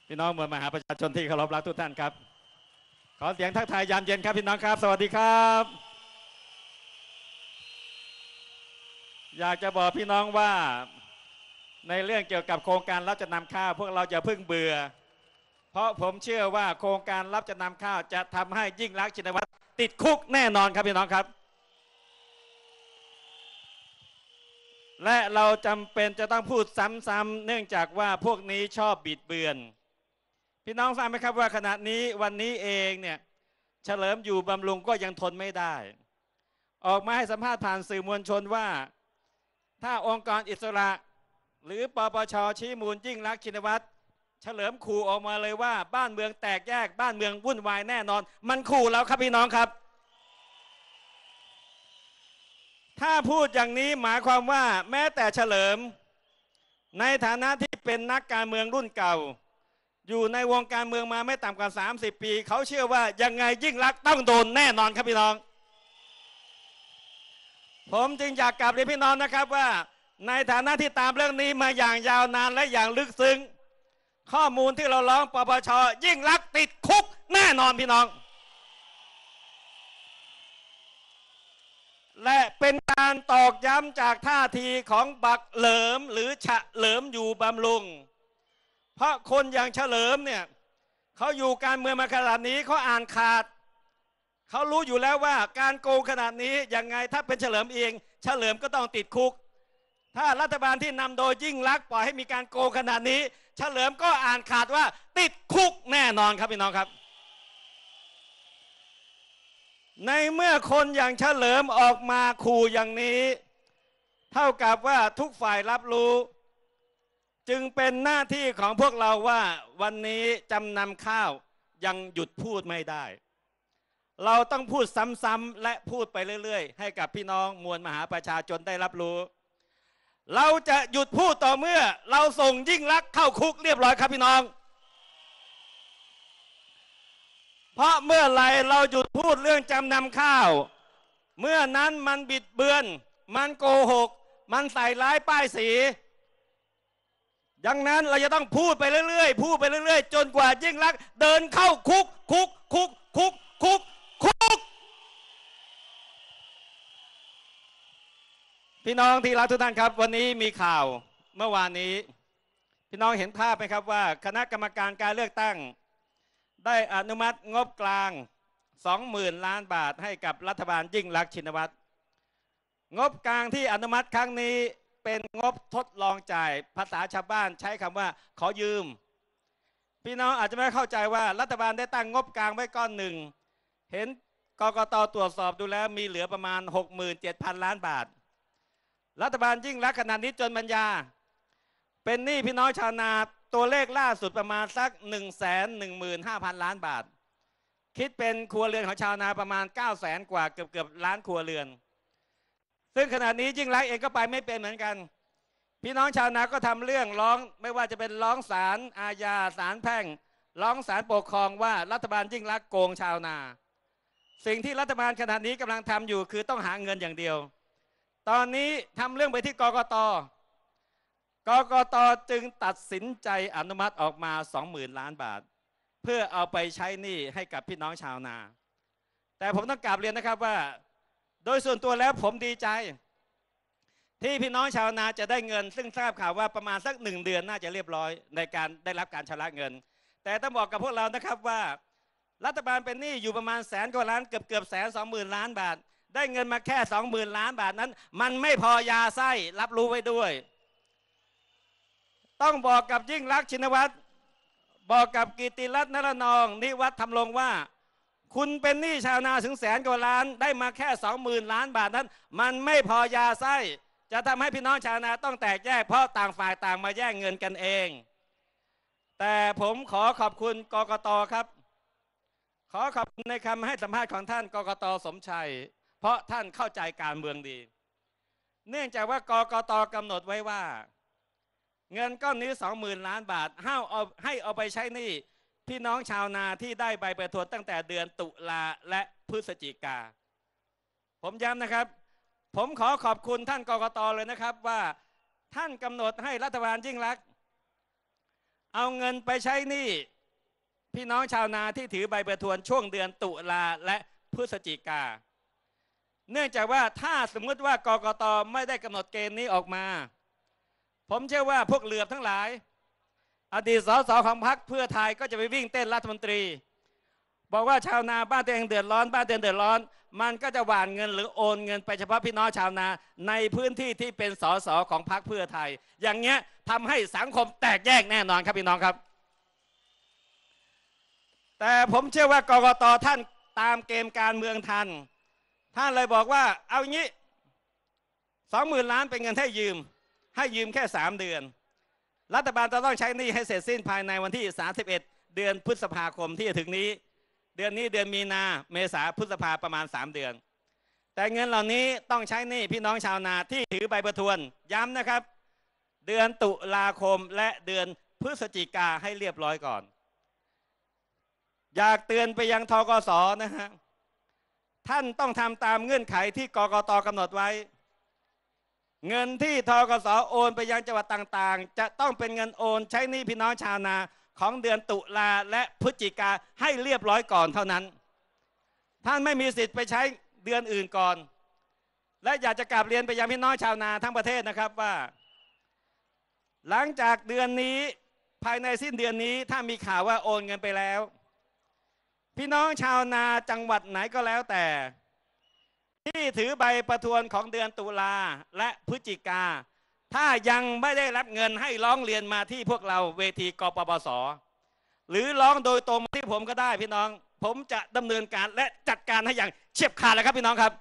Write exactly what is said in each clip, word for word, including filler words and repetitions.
พี่น้องมวลมหาประชาชนที่เคารพรักทุกท่านครับขอเสียงทักทายยามเย็นครับพี่น้องครับสวัสดีครับอยากจะบอกพี่น้องว่าในเรื่องเกี่ยวกับโครงการรับจำนำข้าวพวกเราจะพึ่งเบื่อเพราะผมเชื่อว่าโครงการรับจำนำข้าวจะทำให้ยิ่งรักษณ์ชินวัตรติดคุกแน่นอนครับพี่น้องครับและเราจำเป็นจะต้องพูดซ้ำๆเนื่องจากว่าพวกนี้ชอบบิดเบือนพี่น้องทราบไหมครับว่าขณะนี้วันนี้เองเนี่ยเฉลิมอยู่บำรุงก็ยังทนไม่ได้ออกมาให้สัมภาษณ์ผ่านสื่อมวลชนว่าถ้าองค์กรอิสระหรือปปช.ชี้มูลยิ่งรักษณ์ชินวัตรเฉลิมขู่ออกมาเลยว่าบ้านเมืองแตกแยกบ้านเมืองวุ่นวายแน่นอนมันขู่แล้วครับพี่น้องครับถ้าพูดอย่างนี้หมายความว่าแม้แต่เฉลิมในฐานะที่เป็นนักการเมืองรุ่นเก่าอยู่ในวงการเมืองมาไม่ต่ำกว่าสามสิบปีเขาเชื่อว่ายังไงยิ่งรักษณ์ต้องโดนแน่นอนครับพี่น้องผมจึงอยากกลับเรียนพี่น้องนะครับว่าในฐานะที่ตามเรื่องนี้มาอย่างยาวนานและอย่างลึกซึ้งข้อมูลที่เราร้องปปช.ยิ่งรักษณ์ติดคุกแน่นอนพี่น้องและเป็นการตอกย้ำจากท่าทีของบักเหลิมหรือเฉลิมอยู่บำรุงเพราะคนอย่างเฉลิมเนี่ยเขาอยู่การเมืองมาขนาดนี้เขาอ่านขาดเขารู้อยู่แล้วว่าการโกงขนาดนี้ยังไงถ้าเป็นเฉลิมเองเฉลิมก็ต้องติดคุกถ้ารัฐบาลที่นำโดยยิ่งรักษณ์ปล่อยให้มีการโกงขนาดนี้เฉลิมก็อ่านขาดว่าติดคุกแน่นอนครับพี่น้องครับในเมื่อคนอย่างเฉลิมออกมาขู่อย่างนี้เท่ากับว่าทุกฝ่ายรับรู้จึงเป็นหน้าที่ของพวกเราว่าวันนี้จำนำข้าวยังหยุดพูดไม่ได้เราต้องพูดซ้ำๆและพูดไปเรื่อยๆให้กับพี่น้องมวลมหาประชาชนได้รับรู้เราจะหยุดพูดต่อเมื่อเราส่งยิ่งรักษณ์เข้าคุกเรียบร้อยครับพี่น้องเพราะเมื่อไรเราหยุดพูดเรื่องจำนำข้าวเมื่อนั้นมันบิดเบือนมันโกหกมันใส่ร้ายป้ายสีดังนั้นเราจะต้องพูดไปเรื่อยๆพูดไปเรื่อยๆจนกว่ายิ่งรักษณ์เดินเข้าคุกคุกคุกคุกคุกคุกพี่น้องที่รักทุกท่านครับวันนี้มีข่าวเมื่อวานนี้พี่น้องเห็นภาพไหมครับว่าคณะกรรมการการเลือกตั้งได้อนุมัติงบกลาง สองหมื่น ล้านบาทให้กับรัฐบาลยิ่งรักษณ์ชินวัตรงบกลางที่อนุมัติครั้งนี้เป็นงบทดลองจ่ายภาษาชาวบ้านใช้คำว่าขอยืมพี่น้องอาจจะไม่เข้าใจว่ารัฐบาลได้ตั้งงบกลางไว้ก้อนหนึ่งเห็นกกต.ตรวจสอบดูแล้วมีเหลือประมาณ หกหมื่นเจ็ดพัน ล้านบาทรัฐบาลยิ่งรักษณ์ขนาดนี้จนปัญญาเป็นหนี้พี่น้องชาวนาตัวเลขล่าสุดประมาณสัก หนึ่งแสนหนึ่งหมื่นห้าพัน ล้านบาทคิดเป็นครัวเรือนของชาวนาประมาณ เก้าแสน กว่าเกือบเกือบล้านครัวเรือนซึ่งขณะนี้ยิ่งรักษณ์เองก็ไปไม่เป็นเหมือนกันพี่น้องชาวนาก็ทำเรื่องร้องไม่ว่าจะเป็นร้องศาลอาญาศาลแพ่งร้องศาลปกครองว่ารัฐบาลยิ่งรักษณ์โกงชาวนาสิ่งที่รัฐบาลขณะนี้กำลังทำอยู่คือต้องหาเงินอย่างเดียวตอนนี้ทำเรื่องไปที่กกต.กกต.จึงตัดสินใจอนุมัติออกมา สองหมื่น ล้านบาทเพื่อเอาไปใช้หนี้ให้กับพี่น้องชาวนาแต่ผมต้องกราบเรียนนะครับว่าโดยส่วนตัวแล้วผมดีใจที่พี่น้องชาวนาจะได้เงินซึ่งทราบข่าวว่าประมาณสักหนึ่งเดือนน่าจะเรียบร้อยในการได้รับการชำระเงินแต่ต้องบอกกับพวกเรานะครับว่ารัฐบาลเป็นหนี้อยู่ประมาณแสนกว่าล้านเกือบเกือบแสนสองหมื่นล้านบาทได้เงินมาแค่สองหมื่นล้านบาทนั้นมันไม่พอยาไส้รับรู้ไว้ด้วยต้องบอกกับยิ่งรักษณ์ชินวัตรบอกกับกิติรัตน์นรนองนิวัฒน์ธรรมรงค์ว่าคุณเป็นหนี้ชาวนาถึงแสนกว่าล้านได้มาแค่สองหมื่นล้านบาทนั้นมันไม่พอยาไส้จะทำให้พี่น้องชาวนาต้องแตกแยกเพราะต่างฝ่ายต่างมาแย่งเงินกันเองแต่ผมขอขอบคุณกกต.ครับขอขอบคุณในคำให้สัมภาษณ์ของท่านกกต.สมชัยเพราะท่านเข้าใจการเมืองดีเนื่องจากว่ากกต.กำหนดไว้ว่าเงินก้อนนี้ สองหมื่น ล้านบาทให้เอาให้เอาไปใช้หนี้พี่น้องชาวนาที่ได้ใบประทวนตั้งแต่เดือนตุลาและพฤศจิกาผมย้ำนะครับผมขอขอบคุณท่านกกต.เลยนะครับว่าท่านกำหนดให้รัฐบาลยิ่งรักษณ์เอาเงินไปใช้หนี้พี่น้องชาวนาที่ถือใบประทวนช่วงเดือนตุลาและพฤศจิกาเนื่องจากว่าถ้าสมมติว่ากกต.ไม่ได้กำหนดเกณฑ์นี้ออกมาผมเชื่อว่าพวกเหลือบทั้งหลายอดีตสสของพรรคเพื่อไทยก็จะไปวิ่งเต้นรัฐมนตรีบอกว่าชาวนาบ้านตัวเองเดือดร้อนบ้านตัวเองเดือดร้อนมันก็จะหว่านเงินหรือโอนเงินไปเฉพาะพี่น้องชาวนาในพื้นที่ที่เป็นสสของพรรคเพื่อไทยอย่างเงี้ยทำให้สังคมแตกแยกแน่นอนครับพี่น้องครับแต่ผมเชื่อว่ากกต.ท่านตามเกมการเมืองทันท่านเลยบอกว่าเอาอย่างนี้สองหมื่นล้านเป็นเงินให้ยืมให้ยืมแค่สามเดือนรัฐบาลจะต้องใช้หนี้ให้เสร็จสิ้นภายในวันที่สามสิบเอ็ดเดือนพฤษภาคมที่จะถึงนี้เดือนนี้เดือนมีนาเมษาพฤษภาประมาณสามเดือนแต่เงินเหล่านี้ต้องใช้หนี้พี่น้องชาวนาที่ถือใบประทวนย้ำนะครับเดือนตุลาคมและเดือนพฤศจิกาให้เรียบร้อยก่อนอยากเตือนไปยังธกส.นะฮะท่านต้องทำตามเงื่อนไขที่กกต.กำหนดไว้เงินที่ธกส.โอนไปยังจังหวัดต่างๆจะต้องเป็นเงินโอนใช้หนี้พี่น้องชาวนาของเดือนตุลาและพฤศจิกาให้เรียบร้อยก่อนเท่านั้นท่านไม่มีสิทธิ์ไปใช้เดือนอื่นก่อนและอยากจะกราบเรียนไปยังพี่น้องชาวนาทั้งประเทศนะครับว่าหลังจากเดือนนี้ภายในสิ้นเดือนนี้ถ้ามีข่าวว่าโอนเงินไปแล้วพี่น้องชาวนาจังหวัดไหนก็แล้วแต่ที่ถือใบประทวนของเดือนตุลาและพฤศจิกาถ้ายังไม่ได้รับเงินให้ร้องเรียนมาที่พวกเราเวทีกปปส.หรือร้องโดยตรงมาที่ผมก็ได้พี่น้องผมจะดำเนินการและจัดการให้อย่างเฉียบขาดเลยครับพี่น้องครับ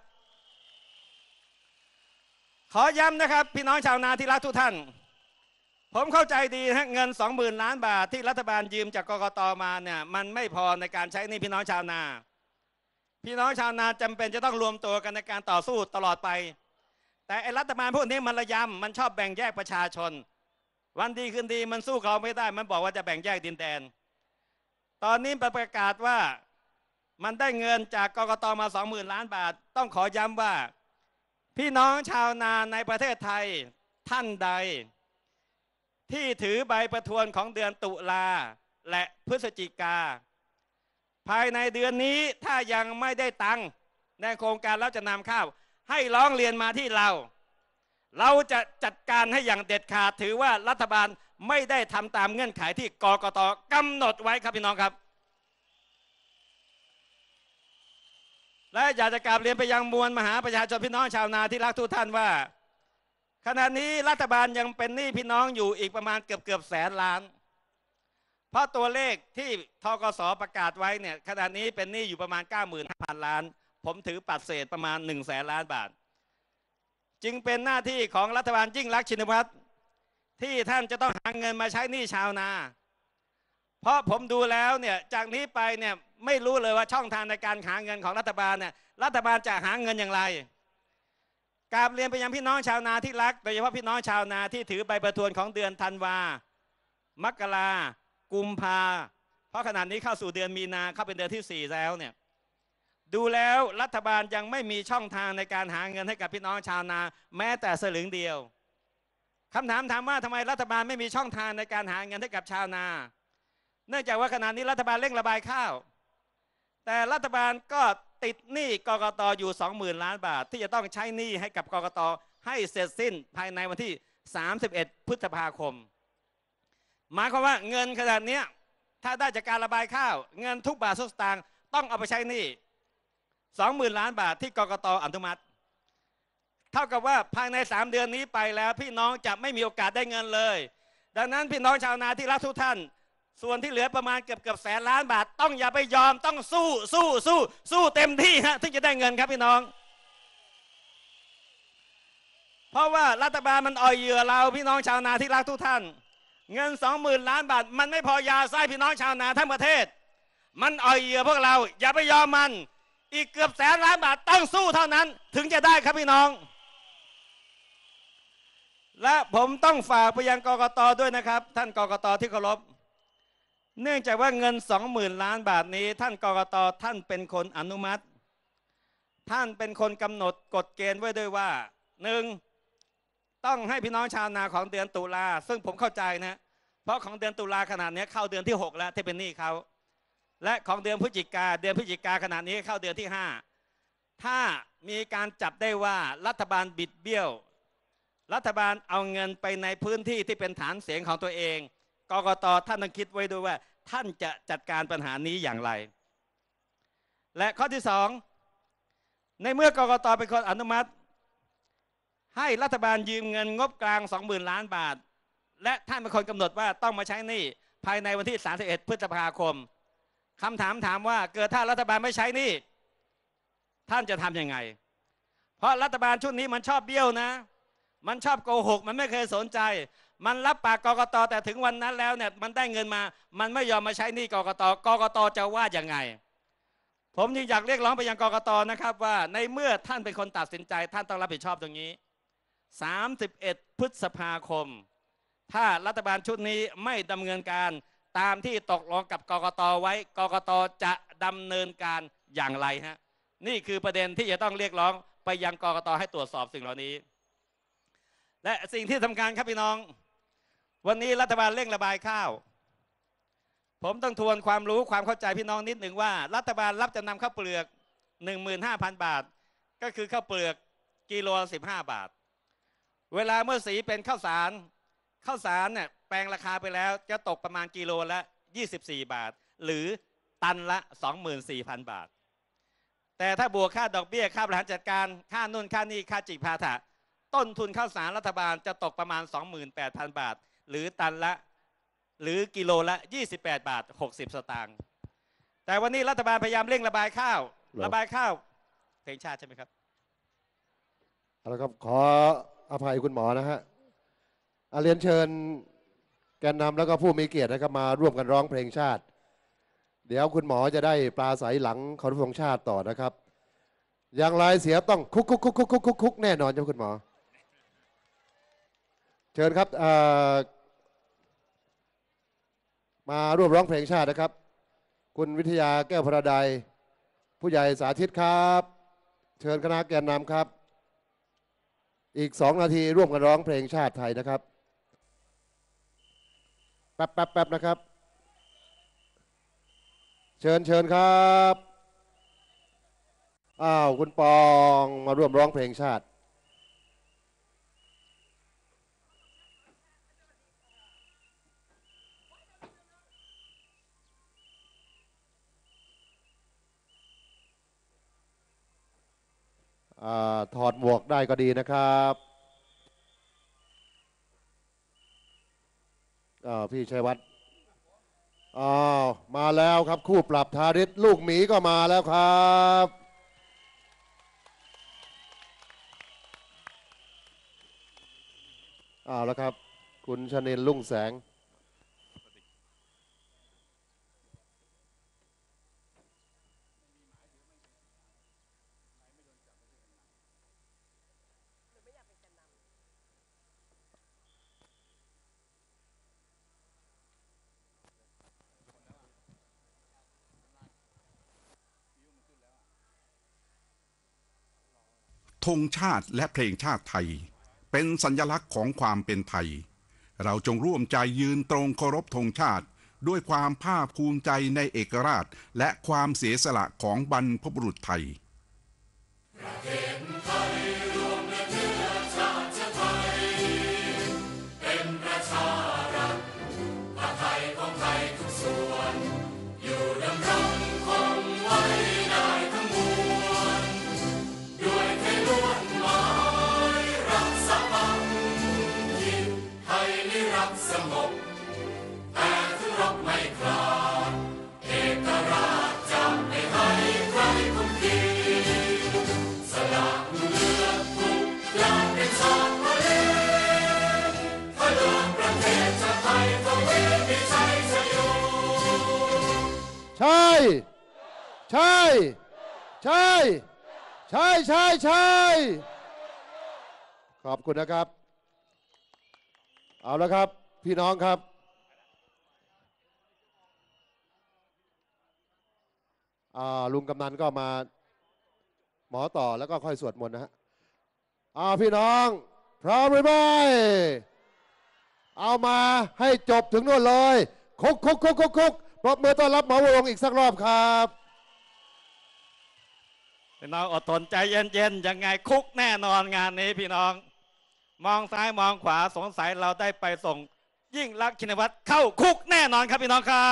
ขอย้ำนะครับพี่น้องชาวนาที่รักทุกท่านผมเข้าใจดีนะเงิน สองหมื่น ล้านบาทที่รัฐบาลยืมจากกกต.มาเนี่ยมันไม่พอในการใช้หนี้พี่น้องชาวนาพี่น้องชาวนาจำเป็นจะต้องรวมตัวกันในการต่อสู้ตลอดไปแต่ไอ้รัฐบาลพวกนี้มันระยำมันชอบแบ่งแยกประชาชนวันดีคืนดีมันสู้เราไม่ได้มันบอกว่าจะแบ่งแยกดินแดนตอนนี้ประกาศว่ามันได้เงินจากกกต.มา สองหมื่น ล้านบาทต้องขอย้ำว่าพี่น้องชาวนาในประเทศไทยท่านใดที่ถือใบประทวนของเดือนตุลาและพฤศจิกาภายในเดือนนี้ถ้ายังไม่ได้ตังค์ในโครงการเราจะนำข้าวให้ร้องเรียนมาที่เราเราจะจัดการให้อย่างเด็ดขาดถือว่ารัฐบาลไม่ได้ทำตามเงื่อนไขที่กกต.กำหนดไว้ครับพี่น้องครับและอยากจะกราบเรียนไปยังมวลมหาประชาชนพี่น้องชาวนาที่รักทุกท่านว่าขณะนี้รัฐบาลยังเป็นหนี้พี่น้องอยู่อีกประมาณเกือบเกือบแสนล้านเพราะตัวเลขที่ธกส.ประกาศไว้เนี่ยขณะนี้เป็นหนี้อยู่ประมาณ เก้าหมื่นห้าพัน ล้านผมถือปัดเศษประมาณหนึ่งแสนล้านบาทจึงเป็นหน้าที่ของรัฐบาลยิ่งลักษณ์ชินวัตรที่ท่านจะต้องหาเงินมาใช้หนี้ชาวนาเพราะผมดูแล้วเนี่ยจากนี้ไปเนี่ยไม่รู้เลยว่าช่องทางในการหาเงินของรัฐบาลเนี่ยรัฐบาลจะหาเงินอย่างไรกราบเรียนไปยังพี่น้องชาวนาที่รักโดยเฉพาะพี่น้องชาวนาที่ถือใบประทวนของเดือนธันวามกรากุมภาเพราะขณะนี้เข้าสู่เดือนมีนาเข้าเป็นเดือนที่สี่แล้วเนี่ยดูแล้วรัฐบาลยังไม่มีช่องทางในการหาเงินให้กับพี่น้องชาวนาแม้แต่สลึงเดียวคำถามถามว่าทำไมรัฐบาลไม่มีช่องทางในการหาเงินให้กับชาวนาเนื่องจากว่าขณะนี้รัฐบาลเร่งระบายข้าวแต่รัฐบาลก็ติดหนี้กกต.อยู่ สองหมื่น ล้านบาทที่จะต้องใช้หนี้ให้กับกกต.ให้เสร็จสิ้นภายในวันที่สามสิบเอ็ดพฤษภาคมหมายความว่าเงินขนาดนี้ถ้าได้จากการระบายข้าวเงินทุกบาททุกสตางค์ต้องเอาไปใช้หนี้ สองหมื่น ล้านบาทที่กกต.อนุมัติเท่ากับว่าภายในสามเดือนนี้ไปแล้วพี่น้องจะไม่มีโอกาสได้เงินเลยดังนั้นพี่น้องชาวนาที่รักทุกท่านส่วนที่เหลือประมาณเกือบเกือบแสนล้านบาทต้องอย่าไปยอมต้องสู้สู้สู้สู้เต็มที่ฮะถึงจะได้เงินครับพี่น้องเพราะว่ารัฐบาลมันอ่อยเหยื่อเราพี่น้องชาวนาที่รักทุกท่านเงิน สองหมื่น ล้านบาทมันไม่พอยาไส้พี่น้องชาวนาทั้งประเทศมันอ่อยเหยื่อพวกเราอย่าไปยอมมันอีกเกือบแสนล้านบาทต้องสู้เท่านั้นถึงจะได้ครับพี่น้องและผมต้องฝากไปยังกกต.ด้วยนะครับท่านกกต.ที่เคารพเนื่องจากว่าเงิน สองหมื่น ล้านบาทนี้ท่านกกต.ท่านเป็นคนอนุมัติท่านเป็นคนกำหนดกฎเกณฑ์ไว้ด้วยว่าหนึ่งต้องให้พี่น้องชาวนาของเดือนตุลาซึ่งผมเข้าใจนะเพราะของเดือนตุลาขนาดนี้เข้าเดือนที่หกแล้วที่เป็นหนี้เขาและของเดือนพฤศจิกาเดือนพฤศจิกาขนาดนี้เข้าเดือนที่ห้าถ้ามีการจับได้ว่ารัฐบาลบิดเบี้ยวรัฐบาลเอาเงินไปในพื้นที่ที่เป็นฐานเสียงของตัวเองกกต.ท่านต้องคิดไว้ด้วยว่าท่านจะจัดการปัญหานี้อย่างไรและข้อที่สองในเมื่อกกต.เป็นคนอนุมัติให้รัฐบาลยืมเงินงบกลาง สองหมื่น ล้านบาทและท่านเป็นคนกำหนดว่าต้องมาใช้หนี้ภายในวันที่สามสิบเอ็ดพฤษภาคมคำถามถามว่าเกิดถ้ารัฐบาลไม่ใช้หนี้ท่านจะทำยังไงเพราะรัฐบาลชุดนี้มันชอบเบี้ยวนะมันชอบโกหกมันไม่เคยสนใจมันรับปากกกต.แต่ถึงวันนั้นแล้วเนี่ยมันได้เงินมามันไม่ยอมมาใช้หนี้กกต.กกต.จะว่ายังไงผมจึงอยากเรียกร้องไปยังกกต.นะครับว่าในเมื่อท่านเป็นคนตัดสินใจท่านต้องรับผิดชอบตรงนี้สามสิบเอ็ดพฤษภาคมถ้ารัฐบาลชุดนี้ไม่ดำเนินการตามที่ตกลงกับกกต.ไว้กกต.จะดำเนินการอย่างไรฮะนี่คือประเด็นที่จะต้องเรียกร้องไปยังกกต.ให้ตรวจสอบสิ่งเหล่านี้และสิ่งที่สำคัญครับพี่น้องวันนี้รัฐบาลเร่งระบายข้าวผมต้องทวนความรู้ความเข้าใจพี่น้องนิดหนึ่งว่ารัฐบาลรับจำนำข้าวเปลือก หนึ่งหมื่นห้าพัน บาทก็คือข้าวเปลือกกิโลสิบห้าบาทเวลาเมื่อสีเป็นข้าวสารข้าวสารเนี่ยแปลงราคาไปแล้วจะตกประมาณกิโลละยี่สิบสี่บาทหรือตันละ สองหมื่นสี่พัน บาทแต่ถ้าบวกค่าดอกเบี้ยค่าบริหารจัดการค่านู่นค่านี่ค่าจิปาถะต้นทุนข้าวสารรัฐบาลจะตกประมาณ สองหมื่นแปดพัน บาทหรือตันละหรือกิโลละยี่สิบแปดบาทหกสิบสตางค์แต่วันนี้รัฐบาลพยายามเร่งระบายข้าวระบายข้าวเพลงชาติใช่ไหมครับแล้วก็ขออภัยคุณหมอนะฮะเรียนเชิญแกนนำแล้วก็ผู้มีเกียรตินะครับมาร่วมกันร้องเพลงชาติเดี๋ยวคุณหมอจะได้ปราศัยหลังเคารพธงชาติต่อนะครับอย่างไรเสียต้องคุกคุกคุกคุกคุกคุกคุกแน่นอนเจ้าคุณหมอเชิญครับมาร่วมร้องเพลงชาตินะครับคุณวิทยาแก้วพระใดผู้ใหญ่สาธิตครับเชิญคณะแกนนำครับอีกสองนาทีร่วมกันร้องเพลงชาติไทยนะครับแป๊บแป๊บแป๊บนะครับเชิญเชิญครับอ้าวคุณปองมาร่วมร้องเพลงชาติถอดหมวกได้ก็ดีนะครับพี่ชัยวัฒน์อ้าวมาแล้วครับคู่ปรับทาริศลูกหมีก็มาแล้วครับอ้าวแล้วครับคุณชนินทร์ลุ่งแสงธงชาติและเพลงชาติไทยเป็นสัญลักษณ์ของความเป็นไทยเราจงร่วมใจยืนตรงเคารพธงชาติด้วยความภาคภูมิใจในเอกราชและความเสียสละของบรรพบุรุษไทยใช่ใช่ใช่ใช่ใช่ใช่ขอบคุณนะครับเอาละครับพี่น้องครับลุงกำนันก็มาหมอต่อแล้วก็ค่อยสวดมนต์นะฮะพี่น้องพร้อมหรือไม่เอามาให้จบถึงนู่นเลยคุกคุกคุกคุกคุกปรบมือต้อนรับหมอวรงค์อีกสักรอบครับพี่น้องอดทนใจเย็นๆยังไงคุกแน่นอนงานนี้พี่น้อง มองซ้ายมองขวาสงสัยเราได้ไปส่งยิ่งลักษณ์ชินวัตรเข้าคุกแน่นอนครับพี่น้องครับ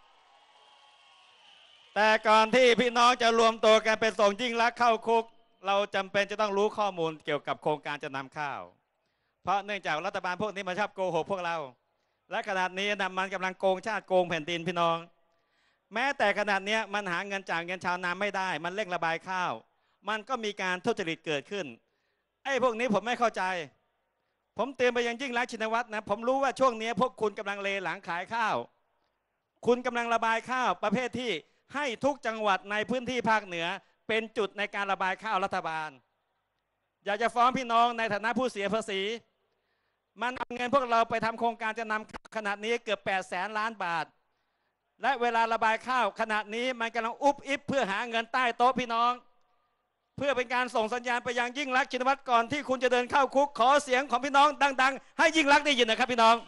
แต่ก่อนที่พี่น้องจะรวมตัวกันไปส่งยิ่งลักษณ์เข้าคุก เราจำเป็นจะต้องรู้ข้อมูลเกี่ยวกับโครงการจะนำข้าว เพราะเนื่องจากรัฐบาลพวกนี้มันชอบโกหกพวกเรา และขนาดนี้นะมันกำลังโกงชาติโกงแผ่นดินพี่น้อง แม้แต่ขนาดนี้มันหาเงินจากเงินชาวนาไม่ได้มันเร่งระบายข้าวมันก็มีการทุจริตเกิดขึ้นไอ้พวกนี้ผมไม่เข้าใจผมเตือนไปยังยิ่งรักษณ์ชินวัตรนะผมรู้ว่าช่วงนี้พวกคุณกำลังเลหลังขายข้าวคุณกำลังระบายข้าวประเภทที่ให้ทุกจังหวัดในพื้นที่ภาคเหนือเป็นจุดในการระบายข้าวรัฐบาลอยากจะฟ้องพี่น้องในฐานะผู้เสียภาษีมันเอาเงินพวกเราไปทำโครงการจะนำขนาดนี้เกือบแปดแสนล้านบาทและเวลาระบายข้าวขณะนี้มันกำลังอุบอิบเพื่อหาเงินใต้โต๊ะพี่น้องเพื่อเป็นการส่งสัญญาณไปยังยิ่งลักษณ์ชินวัตรก่อนที่คุณจะเดินเข้าคุกขอเสียงของพี่น้องดังๆให้ยิ่งลักษณ์ได้ยินนะครับพี่น้อง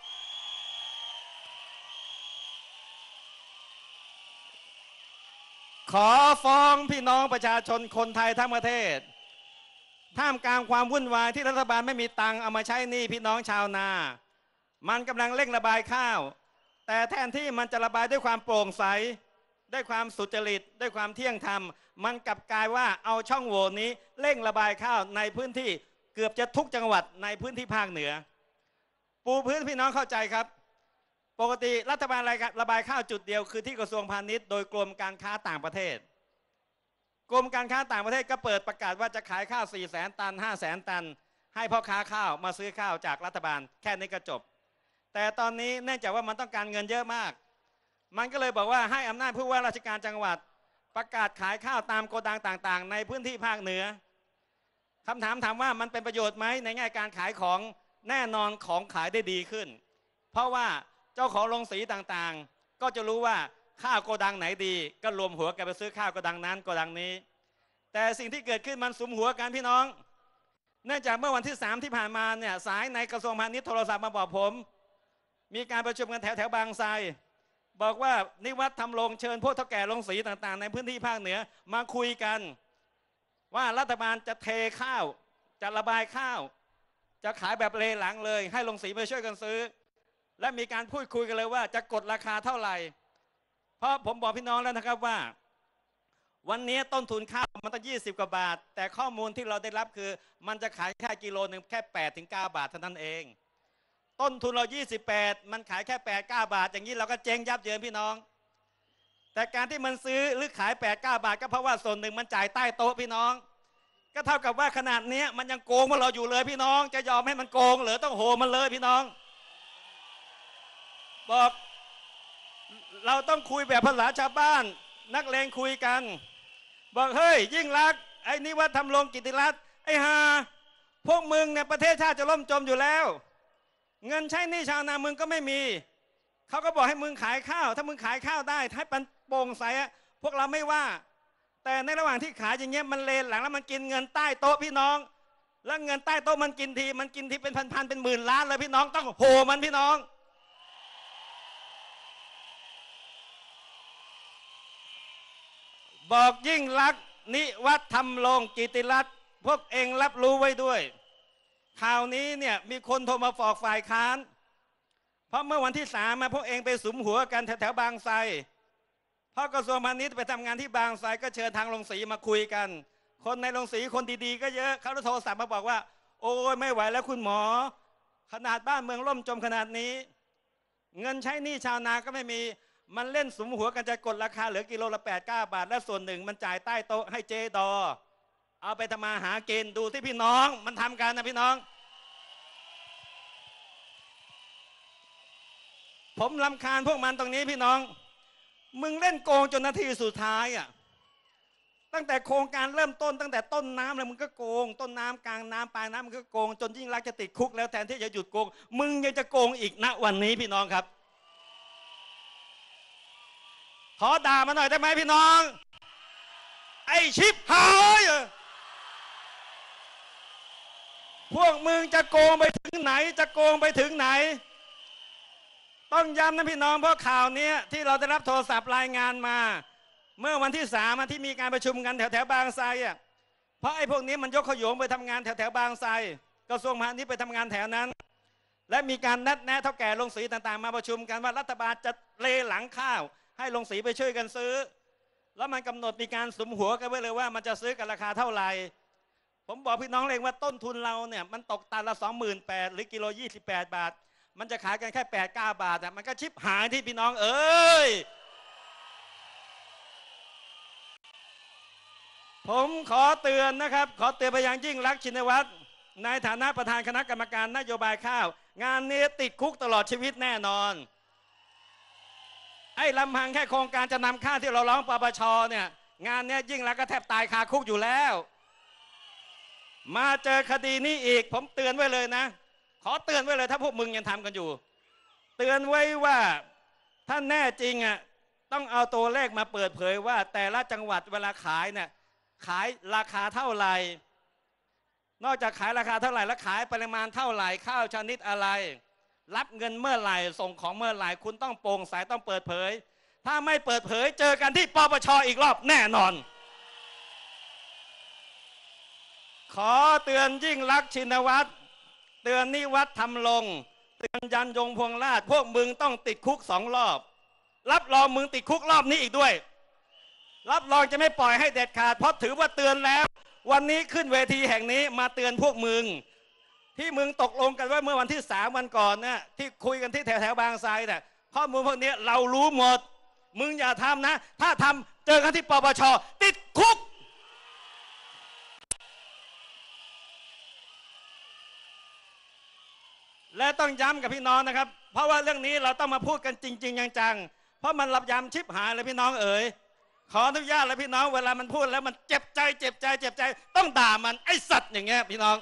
ขอฟ้องพี่น้องประชาชนคนไทยทั้งประเทศท่ามกลางความวุ่นวายที่รัฐบาลไม่มีตังค์เอามาใช้หนี้พี่น้องชาวนามันกำลังเร่งระบายข้าวแต่แทนที่มันจะระบายด้วยความโปร่งใสด้วยความสุจริตด้วยความเที่ยงธรรมมันกลับกลายว่าเอาช่องโหว่นี้เร่งระบายข้าวในพื้นที่เกือบจะทุกจังหวัดในพื้นที่ภาคเหนือปูพื้นพี่น้องเข้าใจครับปกติรัฐบาลระบายข้าวจุดเดียวคือที่กระทรวงพาณิชย์โดยกรมการค้าต่างประเทศกรมการค้าต่างประเทศก็เปิดประกาศว่าจะขายข้าวสี่แสนตันห้าแสนตันให้พ่อค้าข้าวมาซื้อข้าวจากรัฐบาลแค่นี้ก็จบแต่ตอนนี้เนื่องจากว่ามันต้องการเงินเยอะมากมันก็เลยบอกว่าให้อำนาจผู้ว่าราชการจังหวัดประกาศขายข้าวตามโกดังต่างๆในพื้นที่ภาคเหนือคำถามถามว่ามันเป็นประโยชน์ไหมในแง่การขายของแน่นอนของขายได้ดีขึ้นเพราะว่าเจ้าของโรงสีต่างๆก็จะรู้ว่าข้าวโกดังไหนดีก็รวมหัวกันไปซื้อข้าวโกดังนั้นโกดังนี้แต่สิ่งที่เกิดขึ้นมันสุมหัวกันพี่น้องเนื่องจากเมื่อวันที่สามที่ผ่านมาเนี่ยสายในกระทรวงพาณิชย์โทรศัพท์มาบอกผมมีการประชุมกันแถวแถวบางไทรบอกว่านิวัฒน์ทำโรงเชิญพวกเฒ่าแก่โรงสีต่างๆในพื้นที่ภาคเหนือมาคุยกันว่ารัฐบาลจะเทข้าวจะระบายข้าวจะขายแบบเลหลังเลยให้โรงสีไปช่วยกันซื้อและมีการพูดคุยกันเลยว่าจะกดราคาเท่าไหร่เพราะผมบอกพี่น้องแล้วนะครับว่าวันนี้ต้นทุนข้าวมันต้องยี่สิบกว่าบาทแต่ข้อมูลที่เราได้รับคือมันจะขายแค่กิโลหนึ่งแค่แปดถึงเก้าบาทเท่านั้นเองต้นทุนเรายี่สิบแปดมันขายแค่แปด เก้าบาทอย่างนี้เราก็เจ๊งยับเยินพี่น้องแต่การที่มันซื้อหรือขายแปด เก้าบาทก็เพราะว่าส่วนหนึ่งมันจ่ายใต้โต๊ะพี่น้องก็เท่ากับว่าขนาดนี้มันยังโกงพวกเราอยู่เลยพี่น้องจะยอมให้มันโกงหรือต้องโหมันเลยพี่น้องบอกเราต้องคุยแบบภาษาชาวบ้านนักเลงคุยกันบอกเฮ้ยยิ่งลักษณ์ไอ้นิวัฒน์ทำโรงกิตติรัตน์ไอ้ฮาพวกมึงเนี่ยประเทศชาติจะล่มจมอยู่แล้วเงินใช้หนี้ชาวนามึงก็ไม่มีเขาก็บอกให้มึงขายข้าวถ้ามึงขายข้าวได้ให้มันโปร่งใสพวกเราไม่ว่าแต่ในระหว่างที่ขายอย่างเงี้ยมันเลนหลังแล้วมันกินเงินใต้โต๊ะพี่น้องแล้วเงินใต้โต๊ะมันกินทีมันกินทีเป็นพันๆเป็นหมื่นล้านเลยพี่น้องต้องโหมันพี่น้องบอกยิ่งลักษณ์นิวัฒน์ทำโรงกิตติรัตน์พวกเองรับรู้ไว้ด้วยข่าวนี้เนี่ยมีคนโทรมาฝากฝ่ายค้านเพราะเมื่อวันที่สามมาพวกเองไปสุมหัวกันแถวๆบางไทรเพราะกระทรวงพาณิชย์ไปทำงานที่บางไทรก็เชิญทางโรงสีมาคุยกันคนในโรงสีคนดีๆก็เยอะเขาโทรศัพท์มาบอกว่าโอ้ยไม่ไหวแล้วคุณหมอขนาดบ้านเมืองล่มจมขนาดนี้เงินใช้หนี้ชาวนาก็ไม่มีมันเล่นสุมหัวกันจะกดราคาเหลือกิโลละแปด เก้าบาทและส่วนหนึ่งมันจ่ายใต้โต๊ะให้เจดอเอาไปทำมาหากินดูที่พี่น้องมันทำกันนะพี่น้องผมรำคาญพวกมันตรงนี้พี่น้องมึงเล่นโกงจนนาทีสุดท้ายอ่ะตั้งแต่โครงการเริ่มต้นตั้งแต่ต้นน้ำเลยมึงก็โกงต้นน้ำกลางน้ำปลายน้ำมึงก็โกงจนยิ่งรักจะติดคุกแล้วแทนที่จะหยุดโกงมึงยังจะโกงอีกณวันนี้พี่น้องครับขอด่ามาหน่อยได้ไหมพี่น้องไอ้ชิบหายพวกมึงจะโกงไปถึงไหนจะโกงไปถึงไหนต้องย้ำนะพี่น้องเพราะข่าวนี้ที่เราได้รับโทรศัพท์รายงานมา เมื่อวันที่สามที่มีการประชุมกันแถวแถวบางไทรอ่ะเพราะไอ้พวกนี้มันยกขยงไปทำงานแถวแถวบางไทรกระทรวงพาณิชย์ไปทำงานแถวนั้น และมีการนัดแนะเท่าแก่โรงสีต่างๆมาประชุมกันว่ารัฐบาลจะเลหลังข้าวให้โรงสีไปช่วยกันซื้อแล้วมันกำหนดมีการสุมหัวกันไว้เลยว่ามันจะซื้อกันราคาเท่าไหร่ผมบอกพี่น้องเลยว่าต้นทุนเราเนี่ยมันตกตันละสองหมื่นแปดหรือกิโลยี่สิบแปดบาทมันจะขายกันแค่แปดเก้าบาทอ่ะมันก็ชิบหายที่พี่น้องเอ้ยผมขอเตือนนะครับขอเตือนไปยังยิ่งรักษณ์ชินวัตรในฐานะประธานคณะกรรมการนโยบายข้าวงานนี้ติดคุกตลอดชีวิตแน่นอนไอ้ลำพังแค่โครงการจะนำข้าวที่เราร้องปปชเนี่ยงานนี้ยิ่งรักษณ์ก็แทบตายคาคุกอยู่แล้วมาเจอคดีนี้อีกผมเตือนไว้เลยนะขอเตือนไว้เลยถ้าพวกมึงยังทำกันอยู่เตือนไว้ว่าถ้าแน่จริงอ่ะต้องเอาตัวเลขมาเปิดเผยว่าแต่ละจังหวัดเวลาขายเนี่ยขายราคาเท่าไหร่นอกจากขายราคาเท่าไหร่แล้วขายปริมาณเท่าไหร่ข้าวชนิดอะไรรับเงินเมื่อไหร่ส่งของเมื่อไหร่คุณต้องโปร่งใสต้องเปิดเผยถ้าไม่เปิดเผยเจอกันที่ปปชอีกรอบแน่นอนขอเตือนยิ่งรักษณ์ชินวัตรเตือนนิวัฒน์ทำลงเตือนยันยงพวงราชพวกมึงต้องติดคุกสองรอบรับรองมึงติดคุกรอบนี้อีกด้วยรับรองจะไม่ปล่อยให้เด็ดขาดเพราะถือว่าเตือนแล้ววันนี้ขึ้นเวทีแห่งนี้มาเตือนพวกมึงที่มึงตกลงกันว่าเมื่อวันที่สามวันก่อนเนี่ยที่คุยกันที่แถวแถวบางไทรเนี่ยข้อมูลพวกนี้เรารู้หมดมึงอย่าทำนะถ้าทำเจอกันที่ปปชติดคุกและต้องย้ำกับพี่น้องนะครับเพราะว่าเรื่องนี้เราต้องมาพูดกันจริงๆจังๆเพราะมันรับยำชิบหายเลยพี่น้องเอ๋ยขออนุญาตเลยพี่น้องเวลามันพูดแล้วมันเจ็บใจเจ็บใจเจ็บใจต้องด่ามันไอ้สัตว์อย่างเงี้ยพี่น้อง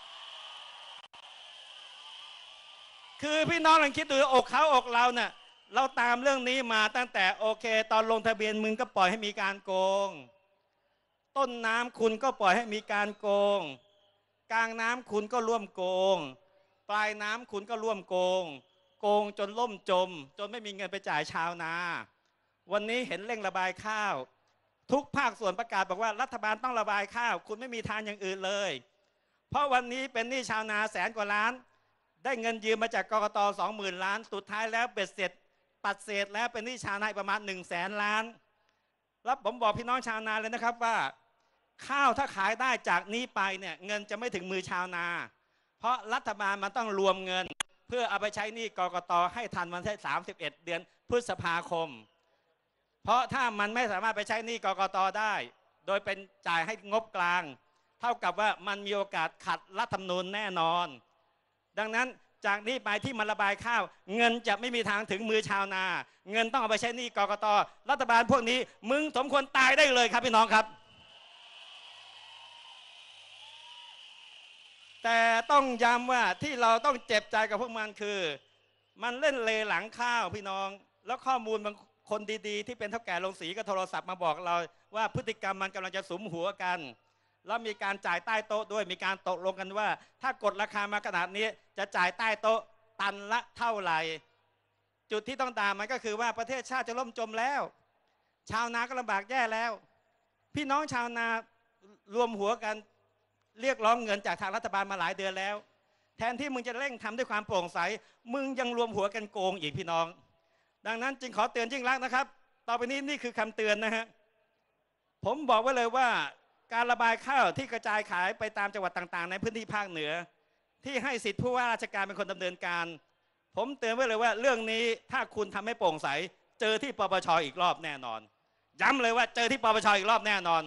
คือพี่น้องลองคิดดูอกเขาอกเราเนี่ยเราตามเรื่องนี้มาตั้งแต่โอเคตอนลงทะเบียนมึงก็ปล่อยให้มีการโกงต้นน้ำคุณก็ปล่อยให้มีการโกงกลางน้ำคุณก็ร่วมโกงปลายน้ำคุณก็ร่วมโกงโกงจนล่มจมจนไม่มีเงินไปจ่ายชาวนาวันนี้เห็นเร่งระบายข้าวทุกภาคส่วนประกาศบอกว่ารัฐบาลต้องระบายข้าวคุณไม่มีทางอย่างอื่นเลยเพราะวันนี้เป็นหนี้ชาวนาแสนกว่าล้านได้เงินยืมมาจากกกตสองหมื่นล้านสุดท้ายแล้วเบ็ดเสร็จปัดเศษแล้วเป็นหนี้ชาวนาประมาณหนึ่งแสนล้านแล้วผมบอกพี่น้องชาวนาเลยนะครับว่าข้าวถ้าขายได้จากนี้ไปเนี่ยเงินจะไม่ถึงมือชาวนาเพราะรัฐบาลมันต้องรวมเงินเพื่อเอาไปใช้หนี้กกตให้ทันวันที่สามสิบเอ็ดเดือนพฤษภาคมเพราะถ้ามันไม่สามารถไปใช้หนี้กกตได้โดยเป็นจ่ายให้งบกลางเท่ากับว่ามันมีโอกาสขัดรัฐธรรมนูญแน่นอนดังนั้นจากนี้ไปที่มันระบายข้าวเงินจะไม่มีทางถึงมือชาวนาเงินต้องเอาไปใช้หนี้กกตรัฐบาลพวกนี้มึงสมควรตายได้เลยครับพี่น้องครับแต่ต้องย้ำว่าที่เราต้องเจ็บใจกับพวกมันคือมันเล่นเลหลังข้าวพี่น้องแล้วข้อมูลบางคนดีๆที่เป็นเท่าแก่โรงสีก็โทรศัพท์มาบอกเราว่าพฤติกรรมมันกำลังจะสุมหัวกันแล้วมีการจ่ายใต้โต๊ะด้วยมีการตกลงกันว่าถ้ากดราคามาขนาดนี้จะจ่ายใต้โต๊ะตันละเท่าไหร่จุดที่ต้องตามมันก็คือว่าประเทศชาติจะล่มจมแล้วชาวนาก็ลำบากแย่แล้วพี่น้องชาวนารวมหัวกันเรียกร้องเงินจากทางรัฐบาลมาหลายเดือนแล้วแทนที่มึงจะเร่งทำด้วยความโปร่งใสมึงยังรวมหัวกันโกงอีกพี่น้องดังนั้นจึงขอเตือนยิ่งรักษณ์นะครับต่อไปนี้นี่คือคำเตือนนะฮะผมบอกไว้เลยว่าการระบายข้าวที่กระจายขายไปตามจังหวัดต่างๆในพื้นที่ภาคเหนือที่ให้สิทธิผู้ว่าราชการเป็นคนดำเนินการผมเตือนไว้เลยว่าเรื่องนี้ถ้าคุณทำให้โปร่งใสเจอที่ปปชอีกรอบแน่นอนย้ำเลยว่าเจอที่ปปชอีกรอบแน่นอน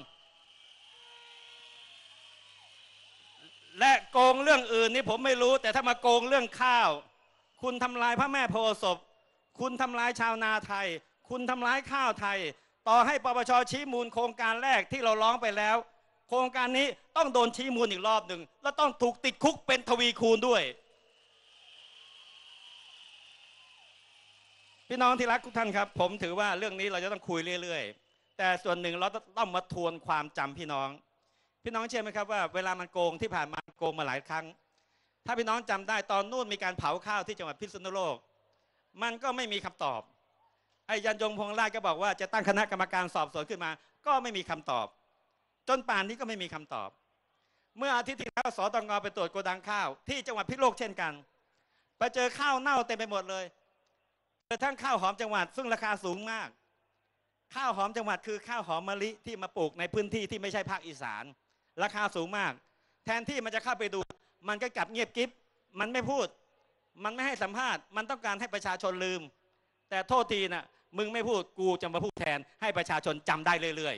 และโกงเรื่องอื่นนี่ผมไม่รู้แต่ถ้ามาโกงเรื่องข้าวคุณทำลายพระแม่โพธิ์ศพคุณทำลายชาวนาไทยคุณทำลายข้าวไทยต่อให้ปปชชี้มูลโครงการแรกที่เราร้องไปแล้วโครงการนี้ต้องโดนชี้มูลอีกรอบหนึ่งแล้วต้องถูกติดคุกเป็นทวีคูณด้วยพี่น้องที่รักทุกท่านครับผมถือว่าเรื่องนี้เราจะต้องคุยเรื่อยๆแต่ส่วนหนึ่งเราต้องมาทวนความจำพี่น้องพี่น้องเชื่อไหมครับว่าเวลามันโกงที่ผ่านมาโกงมาหลายครั้งถ้าพี่น้องจำได้ตอนนู่นมีการเผาข้าวที่จังหวัดพิษณุโลกมันก็ไม่มีคำตอบไอ้ยันยงพงษ์ราชก็บอกว่าจะตั้งคณะกรรมการสอบสวนขึ้นมาก็ไม่มีคำตอบจนป่านนี้ก็ไม่มีคำตอบเมื่ออาทิตย์ที่แล้วสตงไปตรวจโกดังข้าวที่จังหวัดพิษณุโลกเช่นกันไปเจอข้าวเน่าเต็มไปหมดเลยกระทั่งข้าวหอมจังหวัดซึ่งราคาสูงมากข้าวหอมจังหวัดคือข้าวหอมมะลิที่มาปลูกในพื้นที่ที่ไม่ใช่ภาคอีสานราคาสูงมากแทนที่มันจะเข้าไปดูมันก็กลับเงียบกิ๊บมันไม่พูดมันไม่ให้สัมภาษณ์มันต้องการให้ประชาชนลืมแต่โทษทีนะมึงไม่พูดกูจะมาพูดแทนให้ประชาชนจำได้เรื่อย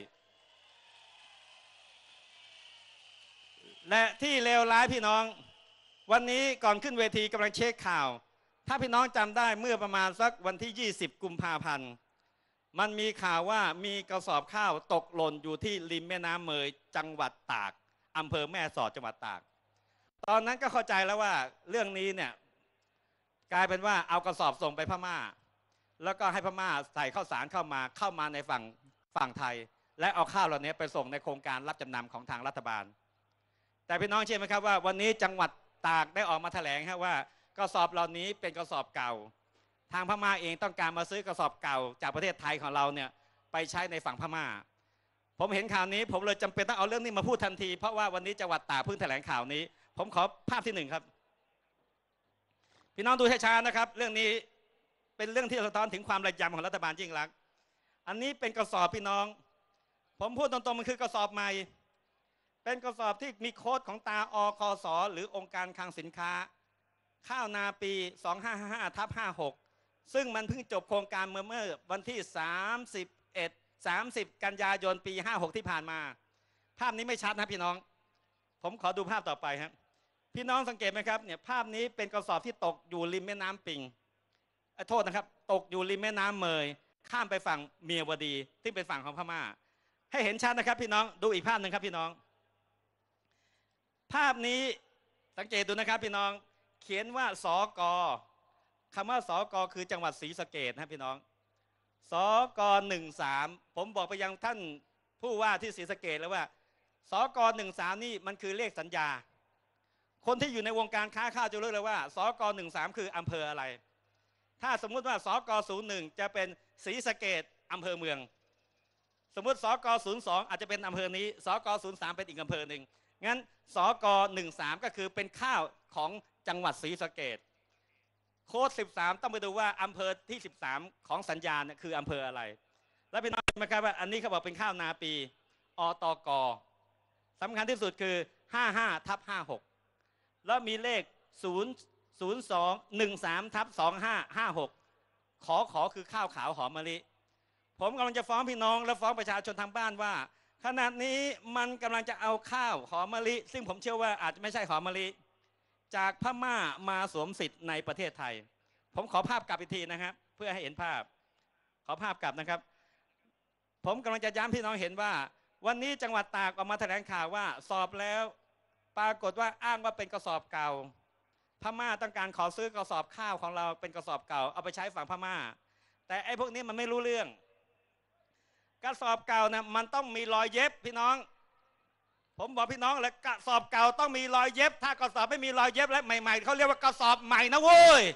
ๆและที่เลวร้ายพี่น้องวันนี้ก่อนขึ้นเวทีกำลังเช็คข่าวถ้าพี่น้องจำได้เมื่อประมาณสักวันที่ยี่สิบกุมภาพันธ์มันมีข่าวว่ามีกระสอบข้าวตกหล่นอยู่ที่ริมแม่น้ำเมยจังหวัดตากอำเภอแม่สอดจังหวัดตากตอนนั้นก็เข้าใจแล้วว่าเรื่องนี้เนี่ยกลายเป็นว่าเอากระสอบส่งไปพม่าแล้วก็ให้พม่าใส่ข้าวสารเข้ามาเข้ามาในฝั่งฝั่งไทยและเอาข้าวเหล่านี้ไปส่งในโครงการรับจำนำของทางรัฐบาลแต่พี่น้องเชื่อไหมครับว่าวันนี้จังหวัดตากได้ออกมาแถลงครับว่ากระสอบเหล่านี้เป็นกระสอบเก่าทางพม่าเองต้องการมาซื้อกระสอบเก่าจากประเทศไทยของเราเนี่ยไปใช้ในฝั่งพม่าผมเห็นข่าวนี้ผมเลยจำเป็นต้องเอาเรื่องนี้มาพูดทันทีเพราะว่าวันนี้จังหวัดตากเพิ่งแถลงข่าวนี้ผมขอภาพที่หนึ่งครับพี่น้องดูช้าๆนะครับเรื่องนี้เป็นเรื่องที่สะท้อนถึงความระยำของรัฐบาลยิ่งลักษณ์อันนี้เป็นกระสอบพี่น้องผมพูดตรงๆมันคือกระสอบใหม่เป็นกระสอบที่มีโค้ดของตาอคสหรือองค์การคลังสินค้าข้าวนาปีสองห้าห้าห้าทับห้าหกซึ่งมันเพิ่งจบโครงการเมื่อเมื่อวันที่สามสิบเอ็ด สามสิบกันยายนปีห้าหกที่ผ่านมาภาพนี้ไม่ชัดนะพี่น้องผมขอดูภาพต่อไปครับพี่น้องสังเกตไหมครับเนี่ยภาพนี้เป็นกระสอบที่ตกอยู่ริมแม่น้ำปิงโทษนะครับตกอยู่ริมแม่น้ำเมยข้ามไปฝั่งเมียวดีที่เป็นฝั่งของพม่าให้เห็นชัดนะครับพี่น้องดูอีกภาพหนึ่งครับพี่น้องภาพนี้สังเกตดูนะครับพี่น้องเขียนว่าสกคำว่าสกคือจังหวัดศรีสะเกษนะพี่น้องสกหนึ่งสามผมบอกไปยังท่านผู้ว่าที่ศรีสะเกษแล้วว่าสกหนึ่งสามนี่มันคือเลขสัญญาคนที่อยู่ในวงการค้าข้าวจะรู้เลยว่าสกหนึ่งสามคืออำเภออะไรถ้าสมมุติว่าสกศูนย์หนึ่งจะเป็นศรีสะเกษอำเภอเมืองสมมุติสกศูนย์สองอาจจะเป็นอำเภอนี้สกศูนย์สามเป็นอีกอำเภอหนึ่งงั้นสกหนึ่งสามก็คือเป็นข้าวของจังหวัดศรีสะเกษโค้ดสิบสามต้องไปดูว่าอำเภอที่สิบสามของสัญญาเนี่ยคืออำเภออะไรแล้วพี่น้องเห็นไหมครับว่าอันนี้เขาบอกเป็นข้าวนาปีอตกสำคัญที่สุดคือห้าห้าทับห้าหกแล้วมีเลขศูนย์ ศูนย์ สอง หนึ่ง สามทับสองห้าห้าหกขอขอคือข้าวขาวหอมมะลิผมกำลังจะฟ้องพี่น้องและฟ้องประชาชนทางบ้านว่าขณะนี้มันกำลังจะเอาข้าวหอมมะลิซึ่งผมเชื่อว่าอาจจะไม่ใช่หอมมะลิจากพม่ามาสวมสิทธิ์ในประเทศไทยผมขอภาพกลับอีกทีนะครับเพื่อให้เห็นภาพขอภาพกลับนะครับผมกำลังจะย้ำพี่น้องเห็นว่าวันนี้จังหวัดตากออกมาแถลงข่าวว่าสอบแล้วปรากฏว่าอ้างว่าเป็นกระสอบเก่าพม่าต้องการขอซื้อกระสอบข้าวของเราเป็นกระสอบเก่าเอาไปใช้ฝั่งพม่าแต่ไอ้พวกนี้มันไม่รู้เรื่องกระสอบเก่านะมันต้องมีรอยเย็บพี่น้องผมบอกพี่น้องเลยกระสอบเก่าต้องมีรอยเย็บถ้ากระสอบไม่มีรอยเย็บและใหม่ๆเขาเรียกว่ากระสอบใหม่นะเว้ย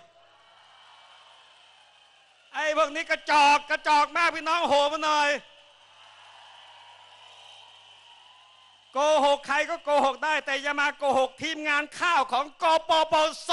ไอ้พวกนี้กระจอกกระจอกมากพี่น้องโหมาหน่อยโกหกใครก็โกหกได้แต่อย่ามาโกหกทีมงานข้าวของกปปส.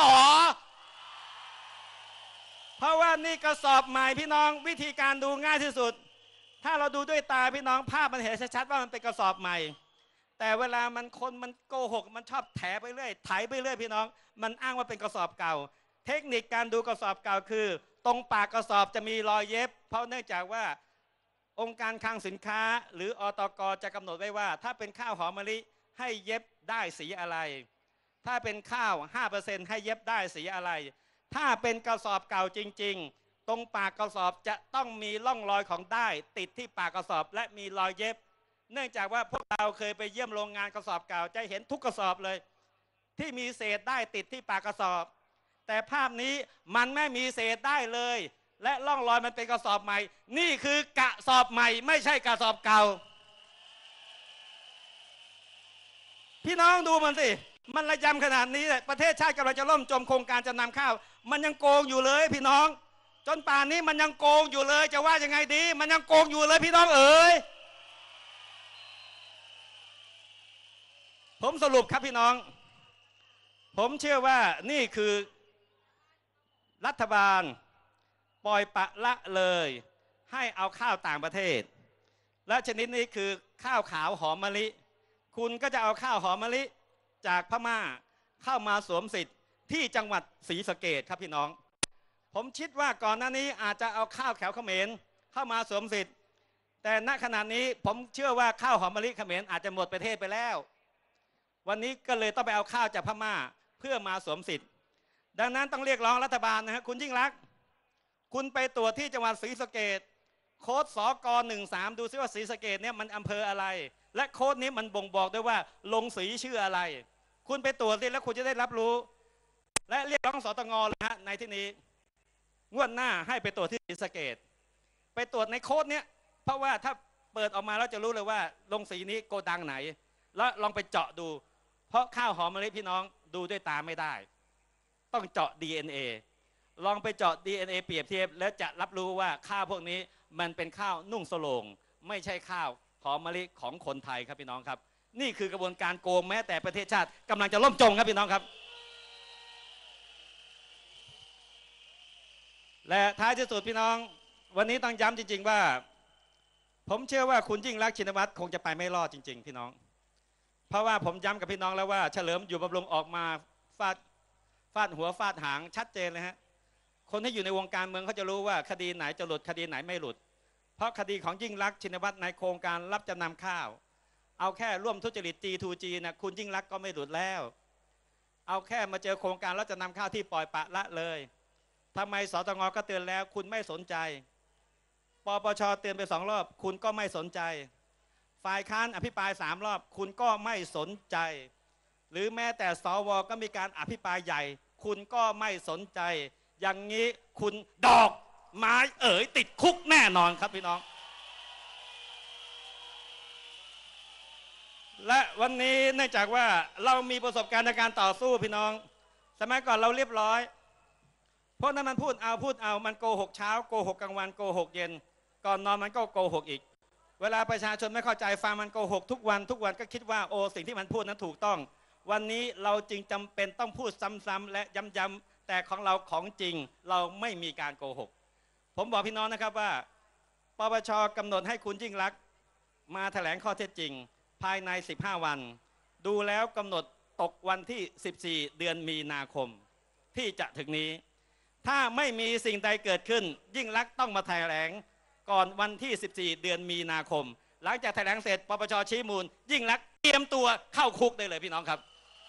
เพราะว่านี่กระสอบใหม่พี่น้องวิธีการดูง่ายที่สุดถ้าเราดูด้วยตาพี่น้องภาพมันเห็นชัดๆว่ามันเป็นกระสอบใหม่แต่เวลามันคนมันโกหกมันชอบแถไปเรื่อยไถไปเรื่อยพี่น้องมันอ้างว่าเป็นกระสอบเก่าเทคนิคการดูกระสอบเก่าคือตรงปากกระสอบจะมีรอยเย็บเพราะเนื่องจากว่าองค์การคลังสินค้าหรืออตกจะกำหนดไว้ว่าถ้าเป็นข้าวหอมมะลิให้เย็บได้สีอะไรถ้าเป็นข้าว ห้าเปอร์เซ็นต์ ให้เย็บได้สีอะไรถ้าเป็นกระสอบเก่าจริงๆตรงปากกระสอบจะต้องมีร่องรอยของด้ายติดที่ปากกระสอบและมีรอยเย็บเนื่องจากว่าพวกเราเคยไปเยี่ยมโรงงานกระสอบเก่าจะเห็นทุกกระสอบเลยที่มีเศษด้ายติดที่ปากกระสอบแต่ภาพนี้มันไม่มีเศษด้ายเลยและร่องรอยมันเป็นกระสอบใหม่นี่คือกระสอบใหม่ไม่ใช่กระสอบเก่าพี่น้องดูมันสิมันระยำขนาดนี้ประเทศชาติกำลังจะล่มจมโครงการจำนำข้าวมันยังโกงอยู่เลยพี่น้องจจนป่านนี้มันยังโกงอยู่เลยจะว่ายังไงดี มันยังโกงอยู่เลยพี่น้องเอ๋ยผมสรุปครับพี่น้องผมเชื่อว่านี่คือรัฐบาลปล่อยปะละเลยให้เอาข้าวต่างประเทศและชนิดนี้คือข้าวขาวหอมมะลิคุณก็จะเอาข้าวหอมมะลิจากพม่าเข้ามาสวมสิทธิ์ที่จังหวัดศรีสะเกษครับพี่น้องผมคิดว่าก่อนหน้านี้อาจจะเอาข้าวแขวเขมรเข้ามาสวมสิทธิ์แต่ณขณะนี้ผมเชื่อว่าข้าวหอมมะลิเขมรอาจจะหมดประเทศไปแล้ววันนี้ก็เลยต้องไปเอาข้าวจากพม่าเพื่อมาสวมสิทธิ์ดังนั้นต้องเรียกร้องรัฐบาลนะฮะคุณยิ่งลักษณ์คุณไปตรวจที่จังหวัดศรีสะเกษโค้ดสกหนึ่งสามดูซิว่าศรีสะเกษเนี่ยมันอำเภออะไรและโค้ดนี้มันบ่งบอกด้วยว่าลงสีชื่ออะไรคุณไปตรวจดิแล้วคุณจะได้รับรู้และเรียกร้องสตงเลยฮะในที่นี้งวดหน้าให้ไปตรวจที่ศรีสะเกษไปตรวจในโค้ดเนี้ยเพราะว่าถ้าเปิดออกมาแล้วจะรู้เลยว่าลงสีนี้โกดังไหนแล้วลองไปเจาะดูเพราะข้าวหอมมะลิพี่น้องดูด้วยตาไม่ได้ต้องเจาะ ดี เอ็น เอ ลองไปเจาะ ดี เอ็น เอ เปรียบเทียบแล้วจะรับรู้ว่าข้าวพวกนี้มันเป็นข้าวนุ่งสโลงไม่ใช่ข้าวหอมมะลิของคนไทยครับพี่น้องครับนี่คือกระบวนการโกงแม้แต่ประเทศชาติกำลังจะล่มจมครับพี่น้องครับและท้ายที่สุดพี่น้องวันนี้ต้องย้ำจริงๆว่าผมเชื่อว่าคุณยิ่งรักษณ์ชินวัตรคงจะไปไม่รอดจริงๆพี่น้องเพราะว่าผมย้ำกับพี่น้องแล้วว่าเฉลิมอยู่บำรุงออกมาฟาดฟาดหัวฟาดหางชัดเจนเลยฮะคนที่อยู่ในวงการเมืองเขาจะรู้ว่าคดีไหนจะหลุดคดีไหนไม่หลุดเพราะคดีของยิ่งรักษณ์ชินวัตรในโครงการรับจำนำข้าวเอาแค่ร่วมทุจริต จี ทู จี นะคุณยิ่งรักษณ์ก็ไม่หลุดแล้วเอาแค่มาเจอโครงการรับจำนำข้าวที่ปล่อยปะละเลยทำไมสตงก็เตือนแล้วคุณไม่สนใจปปชเตือนไปสองรอบคุณก็ไม่สนใจฝ่ายค้านอภิปรายสามรอบคุณก็ไม่สนใจหรือแม้แต่สวก็มีการอภิปรายใหญ่คุณก็ไม่สนใจอย่างนี้คุณดอกไม้เอ๋ยติดคุกแน่นอนครับพี่น้องและวันนี้เนื่องจากว่าเรามีประสบการณ์ในการต่อสู้พี่น้องสมัยก่อนเราเรียบร้อยเพราะนั้นมันพูดเอาพูดเอามันโกหกเช้าโกหกกลางวันโกหกเย็นก่อนนอนมันก็โกหกอีกเวลาประชาชนไม่เข้าใจฟังมันโกหกทุกวันทุกวันก็คิดว่าโอ้สิ่งที่มันพูดนั้นถูกต้องวันนี้เราจึงจำเป็นต้องพูดซ้ำๆและย้ำๆแต่ของเราของจริงเราไม่มีการโกหกผมบอกพี่น้องนะครับว่าปปชกำหนดให้คุณยิ่งลักษณ์มาแถลงข้อเท็จจริงภายในสิบห้าวันดูแล้วกำหนดตกวันที่สิบสี่เดือนมีนาคมที่จะถึงนี้ถ้าไม่มีสิ่งใดเกิดขึ้นยิ่งลักษณ์ต้องมาแถลงก่อนวันที่สิบสี่เดือนมีนาคมหลังจากแถลงเสร็จปปชชี้มูลยิ่งลักษณ์เตรียมตัวเข้าคุกได้เลยพี่น้องครับ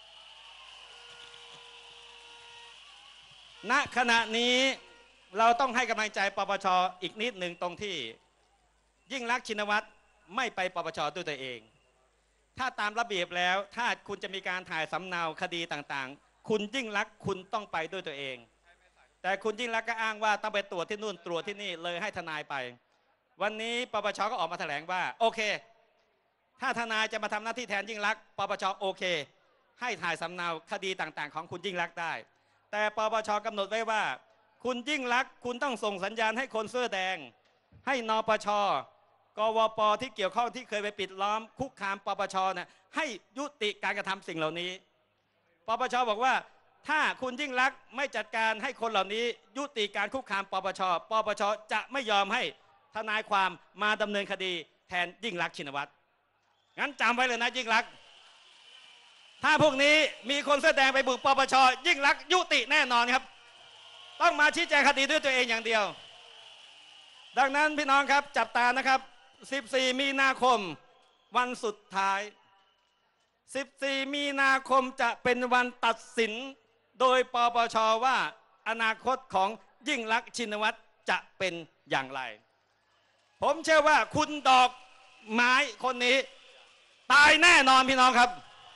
ณขณะนี้เราต้องให้กำลังใจปปชอีกนิดหนึ่งตรงที่ยิ่งลักษณ์ชินวัตรไม่ไปปปชด้วยตัวเองถ้าตามระเบียบแล้วถ้าคุณจะมีการถ่ายสำเนาคดีต่างๆคุณยิ่งลักษณ์คุณต้องไปด้วยตัวเองแต่คุณยิ่งลักษณ์ก็อ้างว่าต้องไปตรวจที่นู่นตรวจที่นี่เลยให้ทนายไปวันนี้ปปชก็ออกมาแถลงว่าโอเคถ้าทนายจะมาทำหน้าที่แทนยิ่งลักษณ์ปปชโอเคให้ถ่ายสำเนาคดีต่างๆของคุณยิ่งลักษณ์ได้แต่ปปชกำหนดไว้ว่าคุณยิ่งลักษณ์คุณต้องส่งสัญญาณให้คนเสื้อแดงให้นปชกวปที่เกี่ยวข้องที่เคยไปปิดล้อมคุกคามปปชนะให้ยุติการกระทำสิ่งเหล่านี้ปปชบอกว่าถ้าคุณยิ่งลักษณ์ไม่จัดการให้คนเหล่านี้ยุติการคุกคามปปชปปชจะไม่ยอมให้ทนายความมาดำเนินคดีแทนยิ่งลักษณ์ชินวัตรงั้นจำไว้เลยนะยิ่งลักษณ์ถ้าพวกนี้มีคนเสื้อแดงไปบุกปปชยิ่งลักษณ์ยุติแน่นอนครับต้องมาชี้แจงคดีด้วยตัวเองอย่างเดียวดังนั้นพี่น้องครับจับตานะครับสิบสี่มีนาคมวันสุดท้ายสิบสี่มีนาคมจะเป็นวันตัดสินโดยปปชว่าอนาคตของยิ่งลักษณ์ชินวัตรจะเป็นอย่างไรผมเชื่อว่าคุณดอกไม้คนนี้ตายแน่นอนพี่น้องครับ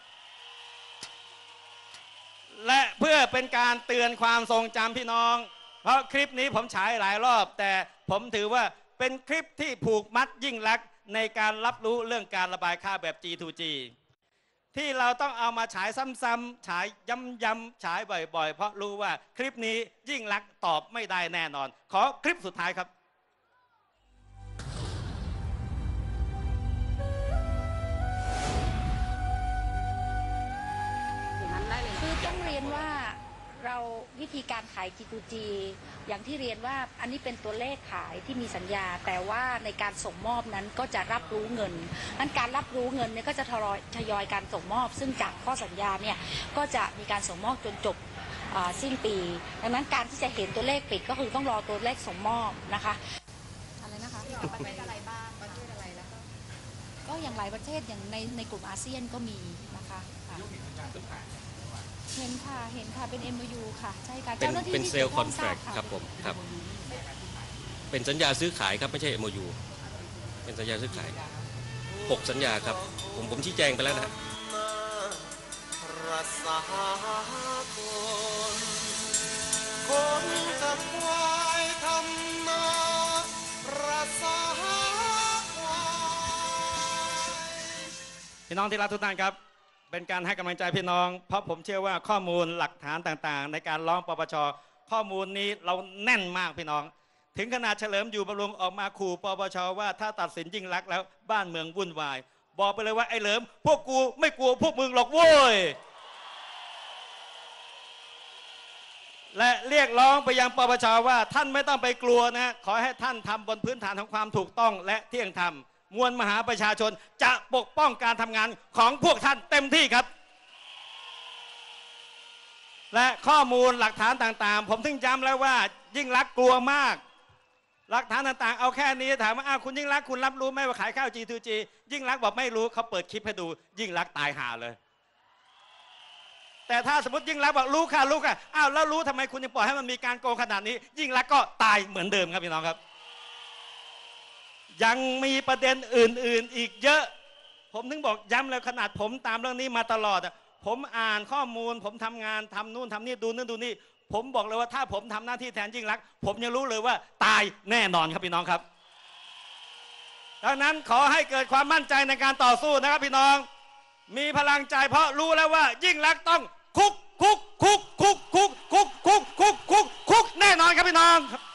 และเพื่อเป็นการเตือนความทรงจำพี่น้องเพราะคลิปนี้ผมฉายหลายรอบแต่ผมถือว่าเป็นคลิปที่ผูกมัดยิ่งลักษณ์ในการรับรู้เรื่องการระบายข้าวแบบ จี ทู จีที่เราต้องเอามาฉายซ้ำๆฉายย้ำๆฉายบ่อยๆเพราะรู้ว่าคลิปนี้ยิ่งลักษณ์ตอบไม่ได้แน่นอน ขอคลิปสุดท้ายครับคือต้องเรียนว่าเราวิธีการขาย จี ทู จี อย่างที่เรียนว่าอันนี้เป็นตัวเลขขายที่มีสัญญาแต่ว่าในการส่งมอบนั้นก็จะรับรู้เงินนั้นการรับรู้เงินเนี่ยก็จะทยอยทยอยการส่งมอบซึ่งจากข้อสัญญาเนี่ยก็จะมีการส่งมอบจนจบสิ้นปีดังนั้นการที่จะเห็นตัวเลขปิดก็คือต้องรอตัวเลขส่งมอบนะคะอะไรนะคะประเทศอะไรบ้างประเทศอะไรแล้วก็อย่างหลายประเทศอย่างในในกลุ่มอาเซียนก็มีนะคะเห็นค่ะ เห็นค่ะ เป็น เอ็ม โอ ยู ค่ะ ใช่ค่ะเป็นเจ้าหน้าที่เป็นที่เซลล์คอนแทรคเกี่ยวข้องครับผมครับ เป็นสัญญาซื้อขายครับไม่ใช่ เอ็ม โอ ยู เป็นสัญญาซื้อขายหกสัญญาครับผมผมชี้แจงไปแล้วนะฮะคนกับควายทำนารักษาควายพี่น้องที่รักทุกท่านครับเป็นการให้กำลังใจพี่น้องเพราะผมเชื่อว่าข้อมูลหลักฐานต่างๆในการร้องปปชข้อมูลนี้เราแน่นมากพี่น้องถึงขนาดเฉลิมอยู่บำรุงออกมาขู่ปปชว่าถ้าตัดสินยิ่งลักษณ์แล้วบ้านเมืองวุ่นวายบอกไปเลยว่าไอ้เหลิมพวกกูไม่กลัวพวกมึงหรอกโว้ยและเรียกร้องไปยังปปชว่าท่านไม่ต้องไปกลัวนะขอให้ท่านทำบนพื้นฐานของความถูกต้องและเที่ยงธรรมมวลมหาประชาชนจะปกป้องการทำงานของพวกท่านเต็มที่ครับและข้อมูลหลักฐานต่างๆผมถึงย้ำแล้วว่ายิ่งลักษณ์กลัวมากหลักฐานต่างๆเอาแค่นี้ถามว่าอ้าวคุณยิ่งลักษณ์คุณรับรู้ไหมว่าขายข้าว จี ทู จี ยิ่งลักษณ์บอกไม่รู้เขาเปิดคลิปให้ดูยิ่งลักษณ์ตายห่าเลยแต่ถ้าสมมติยิ่งลักษณ์บอกรู้ค่ะรู้ค่ะอ้าวแล้วรู้ทำไมคุณยังปล่อยให้มันมีการโกงขนาดนี้ยิ่งลักษณ์ก็ตายเหมือนเดิมครับพี่น้องครับยังมีประเด็นอื่นๆอีกเยอะผมถึงบอกย้ำเลยขนาดผมตามเรื่องนี้มาตลอดผมอ่านข้อมูลผมทำงานทำนู่นทำนี่ดูนู่นดูนี่ผมบอกเลยว่าถ้าผมทำหน้าที่แทนยิ่งลักษณ์ผมยังรู้เลยว่าตายแน่นอนครับพี่น้องครับดังนั้นขอให้เกิดความมั่นใจในการต่อสู้นะครับพี่น้องมีพลังใจเพราะรู้แล้วว่ายิ่งลักษณ์ต้องคุกคุกคุกคุกคุกคุกคุกคุกคุกคุกแน่นอนครับพี่น้อง